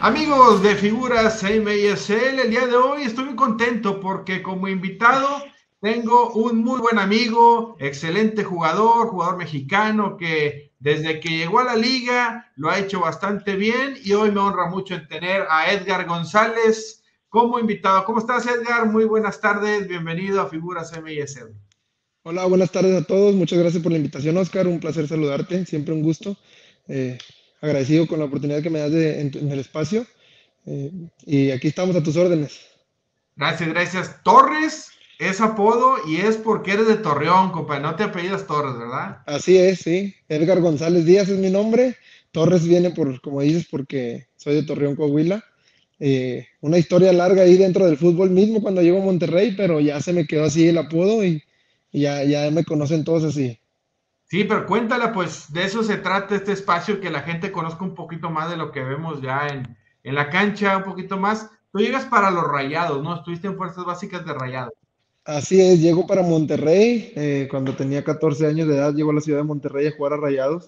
Amigos de Figuras MISL, el día de hoy estoy muy contento porque como invitado tengo un muy buen amigo, excelente jugador mexicano que desde que llegó a la liga lo ha hecho bastante bien y hoy me honra mucho en tener a Edgar González como invitado. ¿Cómo estás, Edgar? Muy buenas tardes, bienvenido a Figuras MISL. Hola, buenas tardes a todos. Muchas gracias por la invitación, Oscar. Un placer saludarte, siempre un gusto. Eh, Agradecido con la oportunidad que me das en el espacio. Eh, y aquí estamos a tus órdenes. Gracias, gracias. Torres es apodo y es porque eres de Torreón, compadre. No te apellidas Torres, ¿verdad? Así es, sí. Edgar González Díaz es mi nombre. Torres viene por, como dices, porque soy de Torreón, Coahuila. Una historia larga ahí dentro del fútbol mismo cuando llego a Monterrey, pero ya se me quedó así el apodo y ya me conocen todos así. Sí, pero cuéntala, pues de eso se trata este espacio, que la gente conozca un poquito más de lo que vemos ya en la cancha, un poquito más. Tú llegas para los Rayados, ¿no? Estuviste en Fuerzas Básicas de Rayados. Así es, llego para Monterrey, cuando tenía 14 años de edad, llego a la ciudad de Monterrey a jugar a Rayados.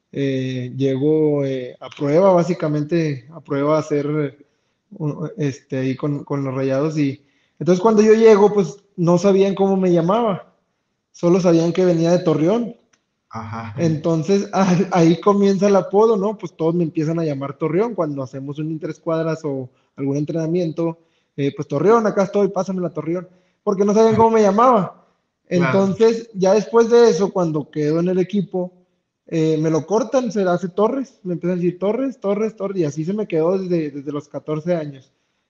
Llego a prueba, básicamente, a prueba a hacer ahí con los Rayados. Y entonces cuando yo llego, pues no sabían cómo me llamaba, solo sabían que venía de Torreón. Ajá. Entonces ahí comienza el apodo, ¿no? Pues todos me empiezan a llamar Torreón cuando hacemos un interescuadras o algún entrenamiento. Pues Torreón, acá estoy, pásame la Torreón, porque no sabían cómo me llamaba. Claro. Entonces, ya después de eso, cuando quedo en el equipo, me lo cortan, se hace Torres, me empiezan a decir Torres, Torres, Torres, y así se me quedó desde los 14 años.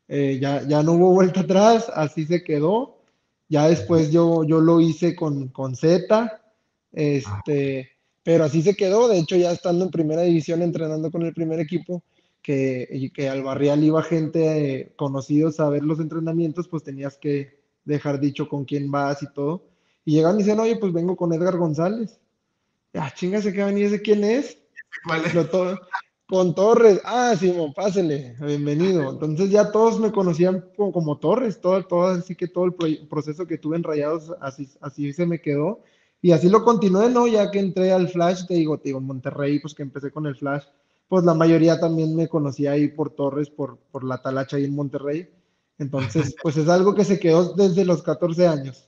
Ya no hubo vuelta atrás, así se quedó. Ya después yo lo hice con Z, Ah, este, pero así se quedó. De hecho, ya estando en primera división, entrenando con el primer equipo, que al barrial iba gente conocidos a ver los entrenamientos, pues tenías que dejar dicho con quién vas y todo. Y llegan y dicen, oye, pues vengo con Edgar González. Ah, chinga, se quedan y ese quién es. ¿cuál es? Lo to- con Torres. Ah, Simón, pásele, bienvenido. Entonces ya todos me conocían como Torres, así que todo el proceso que tuve en Rayados, así se me quedó. Y así lo continué, ¿no? Ya que entré al Flash, te digo, en Monterrey, pues que empecé con el Flash, pues la mayoría también me conocía ahí por Torres, por la talacha ahí en Monterrey. Entonces, pues es algo que se quedó desde los 14 años.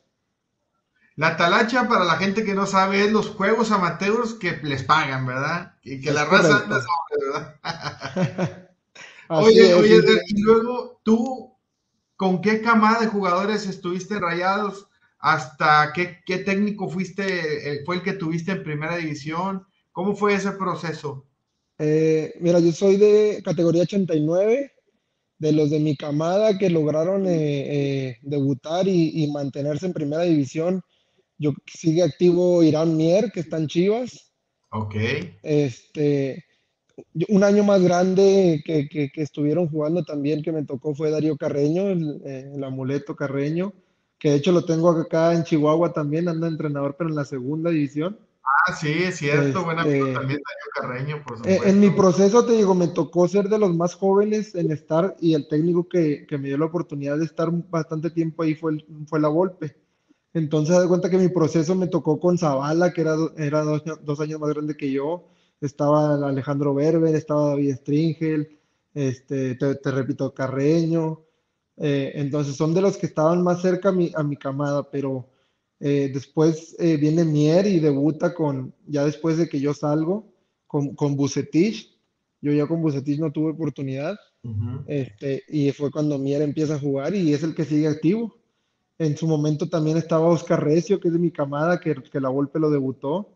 La talacha, para la gente que no sabe, es los juegos amateurs que les pagan, ¿verdad? Y que Es la raza anda correcto. sobre, ¿verdad? Así Oye, es, oye, sí. y luego tú, ¿con qué camada de jugadores estuviste en Rayados? ¿Hasta qué técnico fuiste, fue el que tuviste en primera división? ¿Cómo fue ese proceso? Mira, yo soy de categoría 89, de los de mi camada que lograron debutar y mantenerse en primera división. Yo sigue activo Irán Mier, que está en Chivas. Ok. Este, un año más grande que estuvieron jugando también, que me tocó, fue Darío Carreño, el amuleto Carreño, que de hecho lo tengo acá en Chihuahua también, anda entrenador, pero en la segunda división. Ah, sí, es cierto, buen amigo Este, también, Darío Carreño, por En mi supuesto. proceso, te digo, me tocó ser de los más jóvenes en estar y el técnico que me dio la oportunidad de estar bastante tiempo ahí fue la Volpe. Entonces, haz de cuenta que mi proceso me tocó con Zavala, que era 2 años más grande que yo. Estaba Alejandro Berber, estaba David Stringel, te repito, Carreño. Entonces, son de los que estaban más cerca a mi camada, pero después viene Mier y debuta ya después de que yo salgo con Vucetich. Yo ya con Vucetich no tuve oportunidad. Ujú. Y fue cuando Mier empieza a jugar y es el que sigue activo. En su momento también estaba Oscar Recio, que es de mi camada, que la Volpe lo debutó.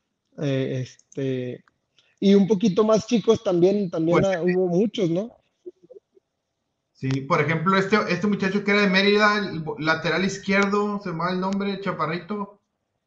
Eh, este, y un poquito más chicos también Pues hubo muchos, ¿no? sí, por ejemplo, este muchacho que era de Mérida, el lateral izquierdo, se me va el nombre, Chaparrito.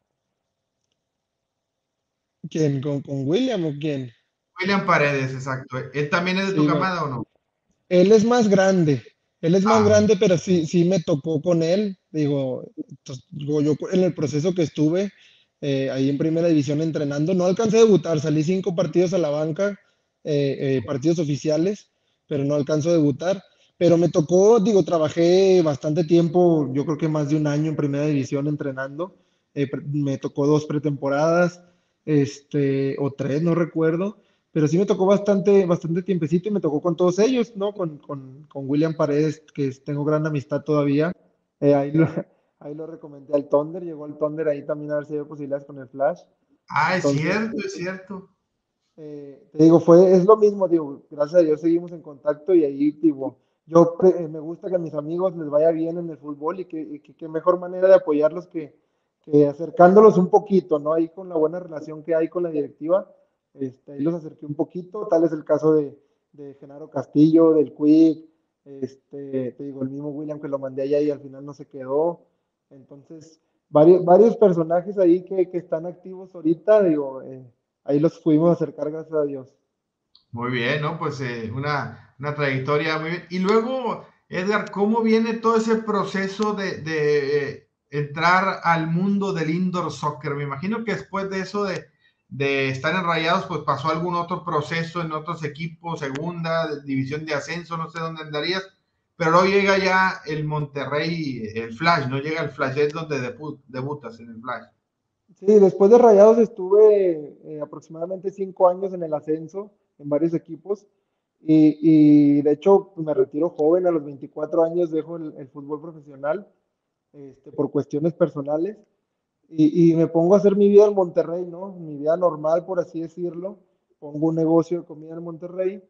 ¿Quién? ¿Con William o quién? William Paredes, exacto. ¿Él también es de tu Sí, camada o no? él es más grande. Él es más Ah, grande, pero sí me tocó con él. Digo, entonces, yo en el proceso que estuve ahí en primera división entrenando, no alcancé a debutar, salí 5 partidos a la banca, partidos oficiales, pero no alcanzo a debutar. Pero me tocó, digo, trabajé bastante tiempo, yo creo que más de un año en primera división entrenando. Me tocó 2 pretemporadas, o 3, no recuerdo, pero sí me tocó bastante tiempecito y me tocó con todos ellos, ¿no? Con William Paredes, que tengo gran amistad todavía. Ahí lo, ahí lo recomendé al Thunder, llegó al Thunder ahí también a ver si había posibilidades con el Flash. Ah, es Entonces, cierto, es cierto. te digo, es lo mismo, digo, gracias a Dios seguimos en contacto y ahí, digo, me gusta que a mis amigos les vaya bien en el fútbol y que mejor manera de apoyarlos que acercándolos un poquito, ¿no? Ahí con la buena relación que hay con la directiva, ahí los acerqué un poquito, tal es el caso de Genaro Castillo, del Quick, te digo, el mismo William que lo mandé allá y al final no se quedó, entonces, varios personajes ahí que están activos ahorita, digo, ahí los pudimos acercar, gracias a Dios. Muy bien, ¿no? Pues una trayectoria muy bien. Y luego, Edgar, ¿cómo viene todo ese proceso de entrar al mundo del indoor soccer? Me imagino que después de eso de estar en Rayados, pues pasó algún otro proceso en otros equipos, segunda, división de ascenso, no sé dónde andarías, pero luego llega ya el Monterrey, el Flash, ¿no? Llega el Flash, es donde debutas en el Flash. Sí, después de Rayados estuve aproximadamente 5 años en el ascenso, en varios equipos, y de hecho pues, me retiro joven, a los 24 años dejo el fútbol profesional por cuestiones personales, y me pongo a hacer mi vida en Monterrey, ¿no? Mi vida normal, por así decirlo. Pongo un negocio de comida en Monterrey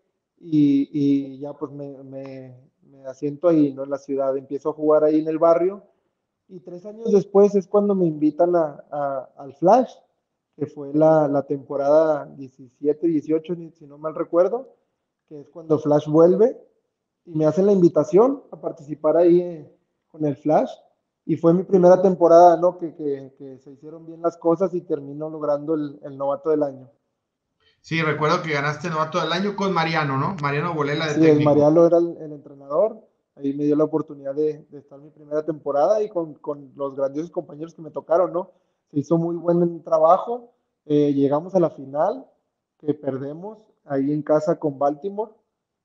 y ya pues me asiento ahí, ¿no? En la ciudad. Empiezo a jugar ahí en el barrio y 3 años después es cuando me invitan al Flash, que fue la temporada 17-18 si no mal recuerdo, que es cuando Flash vuelve y me hacen la invitación a participar ahí con el Flash. Y fue mi primera temporada, ¿no? Que se hicieron bien las cosas y terminó logrando el novato del año. Sí, recuerdo que ganaste novato del año con Mariano, ¿no? Mariano Bolela de Así es, técnico. Mariano era el entrenador. Ahí me dio la oportunidad de estar mi primera temporada y con los grandiosos compañeros que me tocaron, ¿no? Se hizo muy buen trabajo. Llegamos a la final, que perdemos ahí en casa con Baltimore,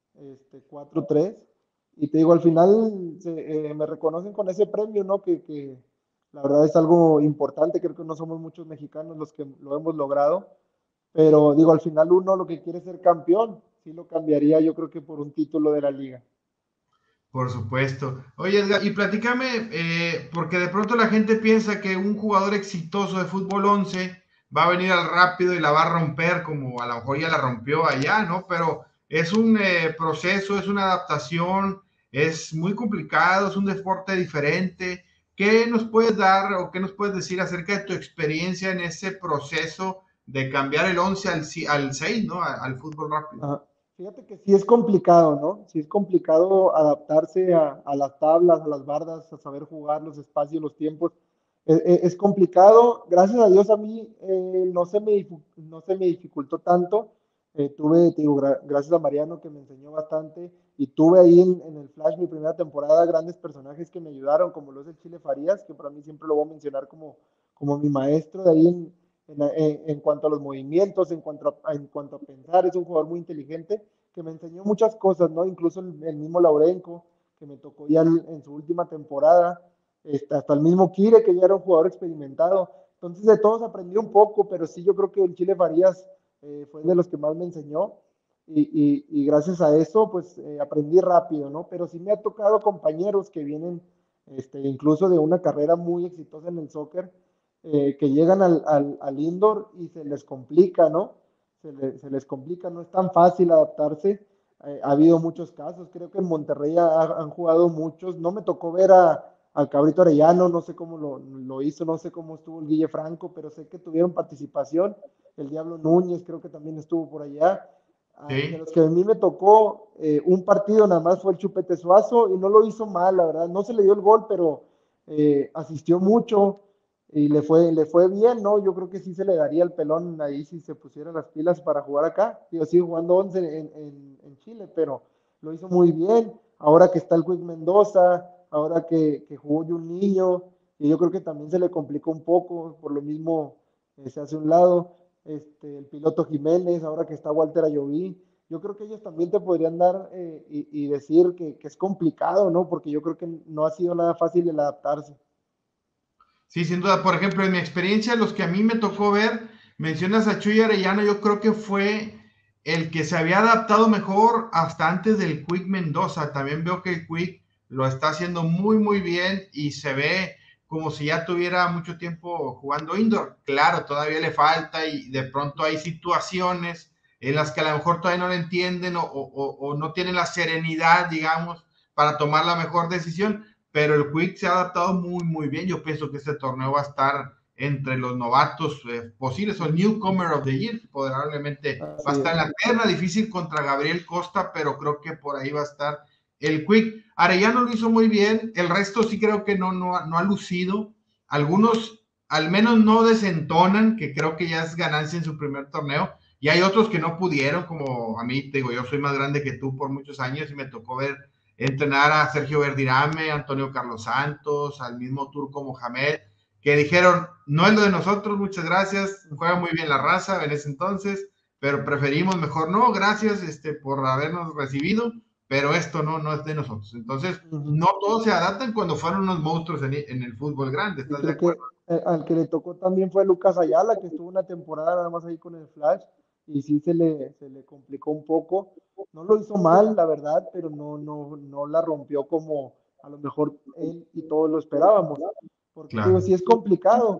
4-3. Y te digo, al final me reconocen con ese premio, ¿no? Que la verdad es algo importante. Creo que no somos muchos mexicanos los que lo hemos logrado. Pero digo, al final uno lo que quiere es ser campeón. Sí lo cambiaría yo creo que por un título de la liga. Por supuesto. Oye, Edgar, y platícame, porque de pronto la gente piensa que un jugador exitoso de fútbol 11 va a venir al rápido y la va a romper como a lo mejor ya la rompió allá, ¿no? Pero es un proceso, es una adaptación, es muy complicado, es un deporte diferente. ¿Qué nos puedes dar o qué nos puedes decir acerca de tu experiencia en ese proceso de cambiar el 11 al 6, ¿no? Al fútbol rápido. Ajá. Fíjate que sí es complicado, ¿no? Sí es complicado adaptarse a las tablas, a las bardas, a saber jugar los espacios, los tiempos. Es complicado. Gracias a Dios a mí no se me dificultó tanto. Te digo, gracias a Mariano que me enseñó bastante y tuve ahí en el Flash mi primera temporada grandes personajes que me ayudaron, como lo es el Chile Farías, que para mí siempre lo voy a mencionar como mi maestro de ahí en cuanto a los movimientos, en cuanto a pensar, es un jugador muy inteligente que me enseñó muchas cosas, ¿no? Incluso el mismo Laurenco, que me tocó ya en su última temporada, hasta el mismo Kire, que ya era un jugador experimentado. Entonces, de todos aprendí un poco, pero sí, yo creo que el Chile Farías fue de los que más me enseñó. Y gracias a eso, pues aprendí rápido, ¿no? Pero sí me ha tocado compañeros que vienen incluso de una carrera muy exitosa en el soccer, que llegan al indoor y se les complica, ¿no? Se les complica, no es tan fácil adaptarse. Ha habido muchos casos, creo que en Monterrey han jugado muchos. No me tocó ver al Cabrito Arellano, no sé cómo lo hizo, no sé cómo estuvo el Guille Franco, pero sé que tuvieron participación. El Diablo Núñez creo que también estuvo por allá. De Sí. los que a mí me tocó un partido nada más fue el Chupete Suazo y no lo hizo mal, la verdad. No se le dio el gol, pero asistió mucho y le fue bien, ¿no? Yo creo que sí se le daría el pelón ahí si se pusieran las pilas para jugar acá. Yo sigo jugando 11 en Chile, pero lo hizo muy bien. Ahora que está el Quick Mendoza, ahora que jugó un niño, y yo creo que también se le complicó un poco, por lo mismo se hace un lado. El piloto Jiménez, ahora que está Walter Ayoví, yo creo que ellos también te podrían dar y decir que es complicado, ¿no? Porque yo creo que no ha sido nada fácil el adaptarse. Sí, sin duda. Por ejemplo, en mi experiencia, los que a mí me tocó ver, mencionas a Chuy Arellano, yo creo que fue el que se había adaptado mejor hasta antes del Quick Mendoza. También veo que el Quick lo está haciendo muy, muy bien y se ve como si ya tuviera mucho tiempo jugando indoor. Claro, todavía le falta y de pronto hay situaciones en las que a lo mejor todavía no le entienden o no tienen la serenidad, digamos, para tomar la mejor decisión, pero el Quick se ha adaptado muy, muy bien. Yo pienso que este torneo va a estar entre los novatos posibles o el Newcomer of the Year, probablemente va a Así estar en es. la terna difícil contra Gabriel Costa, pero creo que por ahí va a estar el Quick. Arellano lo hizo muy bien, el resto sí creo que no ha lucido. Algunos al menos no desentonan, que creo que ya es ganancia en su primer torneo, y hay otros que no pudieron, como a mí, te digo, yo soy más grande que tú por muchos años y me tocó ver entrenar a Sergio Verdirame, Antonio Carlos Santos, al mismo Turco Mohamed, que dijeron, no es lo de nosotros, muchas gracias, juega muy bien la raza en ese entonces, pero preferimos mejor no, gracias por habernos recibido, pero esto no es de nosotros. Entonces, Ujú. no todos se adaptan cuando fueron unos monstruos en el fútbol grande, Y ¿estás de creo acuerdo? que al que le tocó también fue Lucas Ayala, que estuvo una temporada nada más ahí con el Flash, y sí se le complicó un poco. No lo hizo mal, la verdad, pero no la rompió como a lo mejor él y todos lo esperábamos. Porque te digo, Claro. sí es complicado,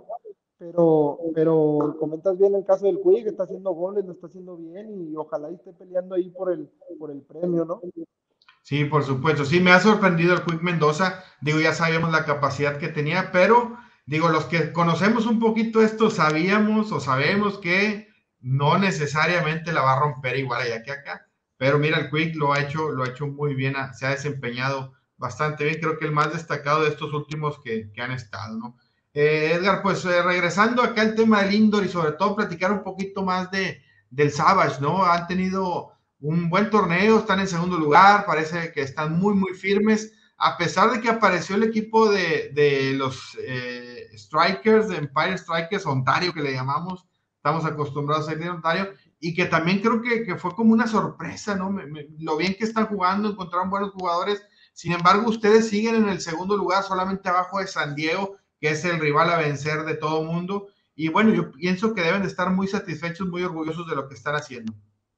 pero comentas bien el caso del Cuy, que está haciendo goles, lo está haciendo bien, y ojalá y esté peleando ahí por el premio, ¿no? Sí, por supuesto. Sí, me ha sorprendido el Quick Mendoza. Digo, ya sabíamos la capacidad que tenía, pero digo, los que conocemos un poquito esto, sabíamos o sabemos que no necesariamente la va a romper igual allá que acá. Pero mira, el Quick lo ha hecho muy bien, se ha desempeñado bastante bien. Creo que el más destacado de estos últimos que han estado, ¿no? Edgar, pues regresando acá al tema del indoor y sobre todo platicar un poquito más del Savage, ¿no? Han tenido un buen torneo, están en segundo lugar, parece que están muy, muy firmes, a pesar de que apareció el equipo de los Strikers, de Empire Strikers, Ontario, que le llamamos, estamos acostumbrados a ir de Ontario, y que también creo que fue como una sorpresa, ¿no? Lo bien que están jugando, encontraron buenos jugadores, sin embargo, ustedes siguen en el segundo lugar, solamente abajo de San Diego, que es el rival a vencer de todo mundo, y bueno, yo pienso que deben de estar muy satisfechos, muy orgullosos de lo que están haciendo.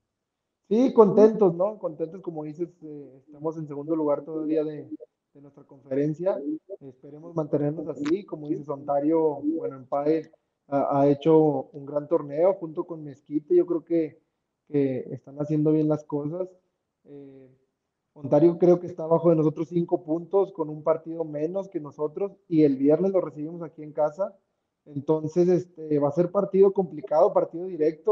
Sí, contentos, ¿no? Contentos, como dices, estamos en segundo lugar todavía de nuestra conferencia. Esperemos mantenernos así. Como dices, Ontario, bueno, Empire ha hecho un gran torneo junto con Mezquite. Yo creo que están haciendo bien las cosas. Eh, Ontario creo que está abajo de nosotros 5 puntos, con un partido menos que nosotros, y el viernes lo recibimos aquí en casa. Entonces, va a ser partido complicado, partido directo,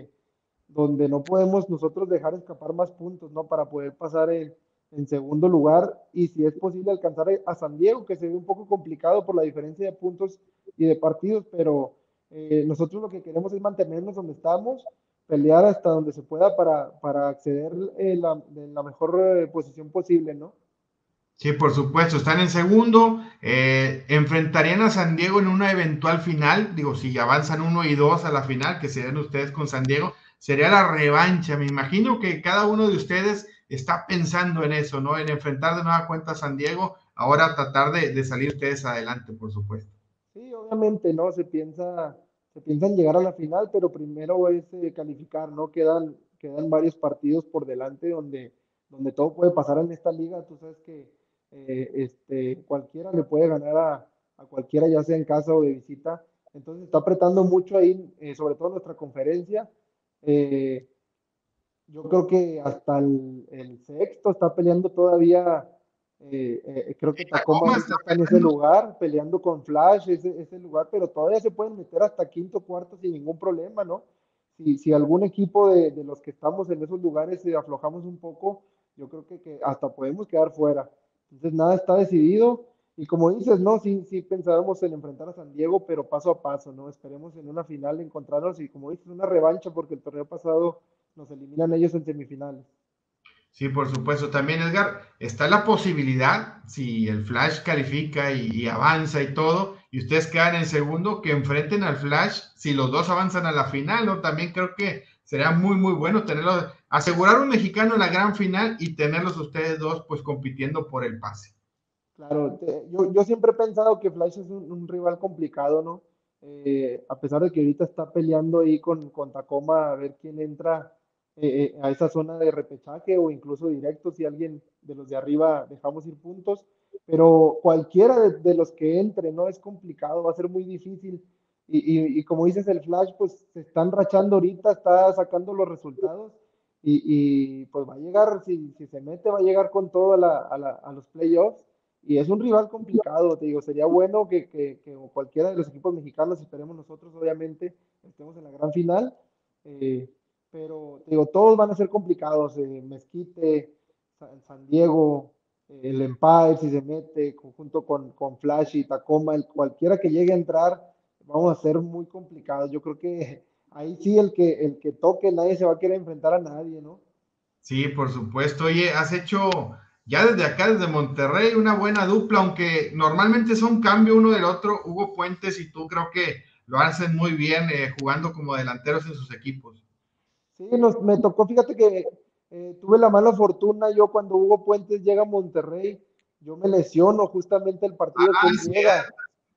donde no podemos nosotros dejar escapar más puntos, ¿no? Para poder pasar en segundo lugar y si es posible alcanzar a San Diego, que se ve un poco complicado por la diferencia de puntos y de partidos, pero nosotros lo que queremos es mantenernos donde estamos, pelear hasta donde se pueda para acceder en la mejor posición posible, ¿no? Sí, por supuesto, están en segundo, enfrentarían a San Diego en una eventual final, digo, si avanzan uno y dos a la final, que serían ustedes con San Diego, sería la revancha. Me imagino que cada uno de ustedes está pensando en eso, ¿no? En enfrentar de nueva cuenta a San Diego, ahora tratar de salir ustedes adelante, por supuesto. Sí, obviamente, ¿no? Se piensa en llegar a la final, pero primero es calificar, ¿no? Quedan varios partidos por delante donde todo puede pasar en esta liga. Tú sabes que cualquiera le puede ganar a cualquiera, ya sea en casa o de visita. Entonces está apretando mucho ahí, sobre todo nuestra conferencia. Eh, yo creo que hasta el sexto está peleando todavía. Creo que Tacoma Tacoma ahorita está está en ese lugar, peleando con Flash, ese lugar, pero todavía se pueden meter hasta quinto, cuarto sin ningún problema, ¿no? Si algún equipo de los que estamos en esos lugares aflojamos un poco, yo creo que hasta podemos quedar fuera. Entonces, nada está decidido. Y como dices, no, sí pensábamos en enfrentar a San Diego, pero paso a paso, ¿no? Esperemos en una final encontrarnos y, como dices, una revancha, porque el torneo pasado nos eliminan ellos en semifinales. Sí, por supuesto. También, Edgar, está la posibilidad, si el Flash califica y avanza y todo, y ustedes quedan en segundo, que enfrenten al Flash si los dos avanzan a la final, ¿no? También creo que sería muy, muy bueno tenerlos, asegurar un mexicano en la gran final y tenerlos ustedes dos, pues, compitiendo por el pase. Claro, yo siempre he pensado que Flash es un rival complicado, ¿no? A pesar de que ahorita está peleando ahí con Tacoma a ver quién entra a esa zona de repechaje o incluso directo si alguien de los de arriba dejamos ir puntos, pero cualquiera de los que entre, ¿no? Es complicado, va a ser muy difícil. Y como dices, el Flash, pues se están rachando ahorita, está sacando los resultados pues va a llegar, si se mete, va a llegar con todo a los playoffs. Y es un rival complicado, te digo, sería bueno que cualquiera de los equipos mexicanos, esperemos nosotros, obviamente, estemos en la gran final. eh, pero te digo, todos van a ser complicados. Mezquite, San Diego, el Empire, si se mete, junto con Flash y Tacoma, cualquiera que llegue a entrar, vamos a ser muy complicados. Yo creo que ahí sí el que toque, nadie se va a querer enfrentar a nadie, ¿no? Sí, por supuesto. Oye, has hecho ya desde acá, desde Monterrey, una buena dupla, aunque normalmente son cambio uno del otro. Hugo Puentes y tú creo que lo hacen muy bien jugando como delanteros en sus equipos. Sí, me tocó, fíjate que tuve la mala fortuna, yo cuando Hugo Puentes llega a Monterrey, yo me lesiono justamente el partido que Ah, él sí, llega.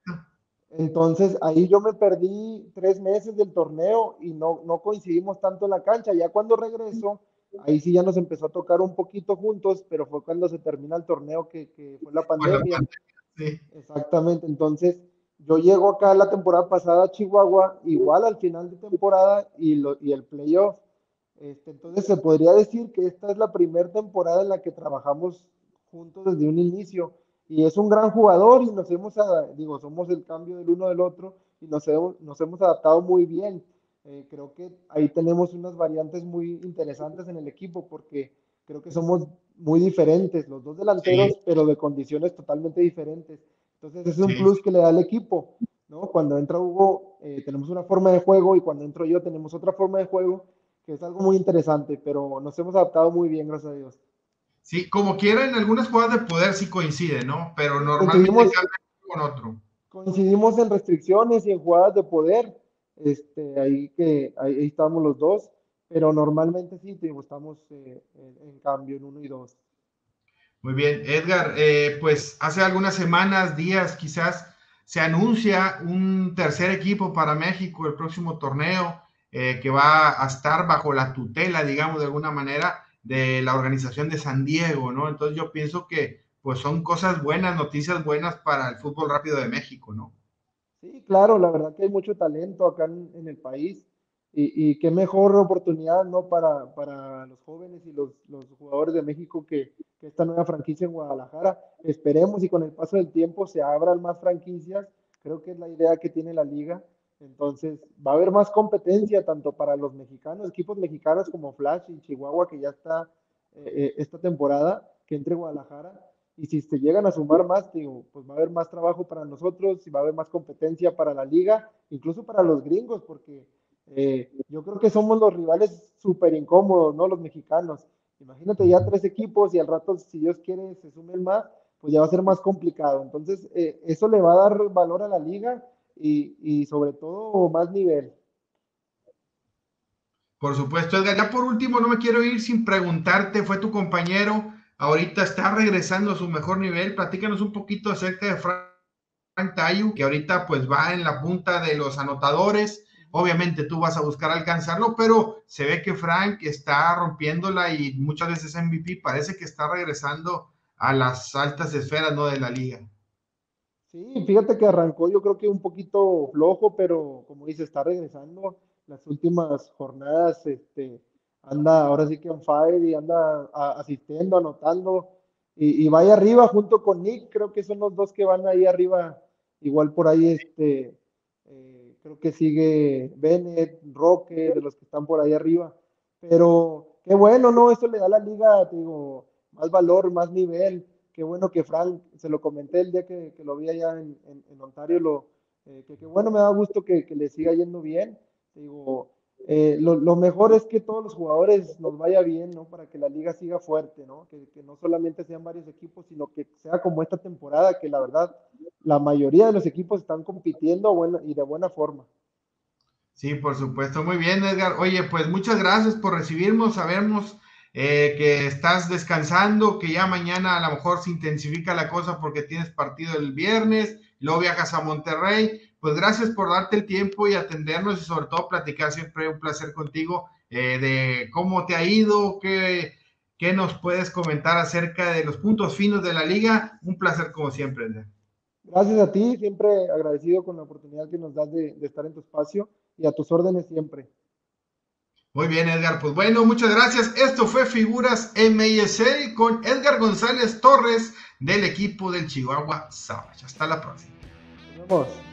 Entonces ahí yo me perdí 3 meses del torneo y no coincidimos tanto en la cancha. Ya cuando regreso, ahí sí ya nos empezó a tocar un poquito juntos, pero fue cuando se termina el torneo que fue la por la pandemia. pandemia, sí. Exactamente. Entonces yo llego acá la temporada pasada a Chihuahua, igual al final de temporada y el playoff. Entonces se podría decir que esta es la primera temporada en la que trabajamos juntos desde un inicio y es un gran jugador y digo, somos el cambio del uno del otro y nos hemos adaptado muy bien. Creo que ahí tenemos unas variantes muy interesantes en el equipo porque creo que somos muy diferentes, los dos Sí, delanteros, pero de condiciones totalmente diferentes. Entonces es un sí, plus que le da al equipo, ¿no? Cuando entra Hugo, tenemos una forma de juego y cuando entro yo tenemos otra forma de juego, que es algo muy interesante, pero nos hemos adaptado muy bien, gracias a Dios. sí, como quiera, en algunas jugadas de poder sí coincide, ¿no? Pero Sí, normalmente cambia con otro. coincidimos en restricciones y en jugadas de poder, ahí estamos los dos, pero normalmente sí, te digo, estamos en cambio en uno y dos. Muy bien, Edgar, pues hace algunas semanas, días quizás, se anuncia un tercer equipo para México, el próximo torneo, que va a estar bajo la tutela, digamos, de alguna manera, de la organización de San Diego, ¿no? Entonces yo pienso que pues son cosas buenas, noticias buenas para el fútbol rápido de México, ¿no? Sí, claro, la verdad que hay mucho talento acá en el país y qué mejor oportunidad, ¿no? Para los jóvenes y los jugadores de México que esta nueva franquicia en Guadalajara. Esperemos y con el paso del tiempo se abran más franquicias. Creo que es la idea que tiene la liga. Entonces, va a haber más competencia tanto para los mexicanos, equipos mexicanos como Flash y Chihuahua, que ya está esta temporada, que entre Guadalajara y si se llegan a sumar más, digo, pues va a haber más trabajo para nosotros y va a haber más competencia para la liga, incluso para los gringos, porque yo creo que somos los rivales súper incómodos, ¿no? Los mexicanos. Imagínate ya 3 equipos y al rato, si Dios quiere, se sumen más, pues ya va a ser más complicado. Entonces, eso le va a dar valor a la liga y sobre todo más nivel. Por supuesto, Edgar. Ya por último, no me quiero ir sin preguntarte, fue tu compañero, ahorita está regresando a su mejor nivel. Platícanos un poquito acerca de Frank Tayu, que ahorita pues va en la punta de los anotadores. Obviamente tú vas a buscar alcanzarlo, pero se ve que Frank está rompiéndola y muchas veces MVP parece que está regresando a las altas esferas, ¿no? De la liga. Sí, fíjate que arrancó yo creo que un poquito flojo, pero como dice, está regresando. Las últimas jornadas, anda ahora sí que on fire y anda asistiendo, anotando y va ahí arriba junto con Nick. Creo que son los dos que van ahí arriba. Igual por ahí, creo que sigue Bennett, Roque, de los que están por ahí arriba. Pero qué bueno, ¿no? Eso le da a la liga, te digo, más valor, más nivel. Qué bueno que Frank, se lo comenté el día que lo vi allá en Ontario, que qué bueno, me da gusto que le siga yendo bien. Digo, lo mejor es que todos los jugadores nos vaya bien, ¿no? Para que la liga siga fuerte, ¿no? Que no solamente sean varios equipos, sino que sea como esta temporada, que la verdad, la mayoría de los equipos están compitiendo y de buena forma. Sí, por supuesto. Muy bien, Edgar. Oye, pues muchas gracias por recibirnos. Sabemos que estás descansando, que ya mañana a lo mejor se intensifica la cosa porque tienes partido el viernes, luego viajas a Monterrey, pues gracias por darte el tiempo y atendernos y sobre todo platicar, siempre un placer contigo, de cómo te ha ido, qué nos puedes comentar acerca de los puntos finos de la liga. Un placer como siempre, Edgar. Gracias a ti, siempre agradecido con la oportunidad que nos das de estar en tu espacio y a tus órdenes siempre. Muy bien, Edgar. Pues bueno, muchas gracias. Esto fue Figuras MISL con Edgar González Torres del equipo del Chihuahua Savage. Hasta la próxima. Nos vemos.